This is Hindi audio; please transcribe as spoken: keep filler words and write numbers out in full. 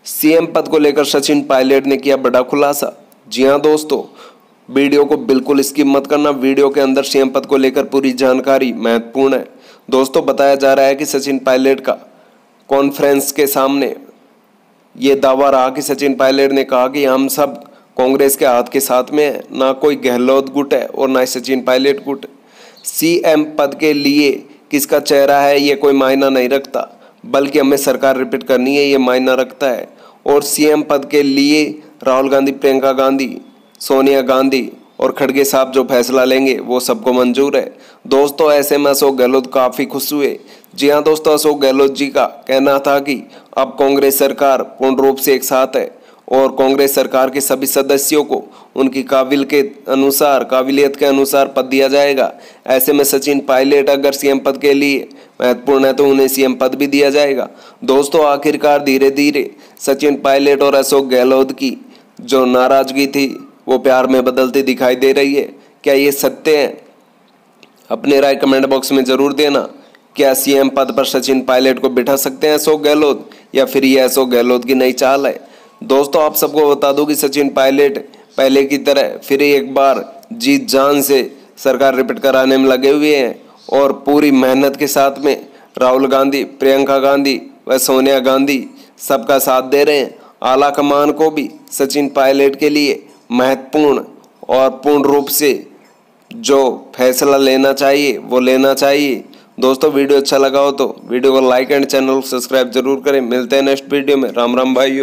सीएम पद को लेकर सचिन पायलट ने किया बड़ा खुलासा। जी हां दोस्तों, वीडियो को बिल्कुल स्किप मत करना। वीडियो के अंदर सीएम पद को लेकर पूरी जानकारी महत्वपूर्ण है। दोस्तों, बताया जा रहा है कि सचिन पायलट का कॉन्फ्रेंस के सामने ये दावा रहा कि सचिन पायलट ने कहा कि हम सब कांग्रेस के हाथ के साथ में है, ना कोई गहलोत गुट है और ना ही सचिन पायलट गुट। सीएम पद के लिए किसका चेहरा है ये कोई मायना नहीं रखता, बल्कि हमें सरकार रिपीट करनी है ये मायना रखता है। और सीएम पद के लिए राहुल गांधी, प्रियंका गांधी, सोनिया गांधी और खड़गे साहब जो फैसला लेंगे वो सबको मंजूर है। दोस्तों, ऐसे में अशोक गहलोत काफ़ी खुश हुए। जी हाँ दोस्तों, अशोक गहलोत जी का कहना था कि अब कांग्रेस सरकार पूर्ण रूप से एक साथ है और कांग्रेस सरकार के सभी सदस्यों को उनकी काबिल के अनुसार काबिलियत के अनुसार पद दिया जाएगा। ऐसे में सचिन पायलट अगर सीएम पद के लिए महत्वपूर्ण है तो उन्हें सीएम पद भी दिया जाएगा। दोस्तों, आखिरकार धीरे धीरे सचिन पायलट और अशोक गहलोत की जो नाराजगी थी वो प्यार में बदलती दिखाई दे रही है। क्या ये सत्य है? अपने राय कमेंट बॉक्स में जरूर देना। क्या सीएम पद पर सचिन पायलट को बिठा सकते हैं अशोक गहलोत, या फिर ये अशोक गहलोत की नई चाल है? दोस्तों, आप सबको बता दूं कि सचिन पायलट पहले की तरह फिर एक बार जीत जान से सरकार रिपीट कराने में लगे हुए हैं और पूरी मेहनत के साथ में राहुल गांधी, प्रियंका गांधी व सोनिया गांधी सबका साथ दे रहे हैं। आला कमान को भी सचिन पायलट के लिए महत्वपूर्ण और पूर्ण रूप से जो फैसला लेना चाहिए वो लेना चाहिए। दोस्तों, वीडियो अच्छा लगा हो तो वीडियो को लाइक एंड चैनल को सब्सक्राइब जरूर करें। मिलते हैं नेक्स्ट वीडियो में। राम राम भाइयों।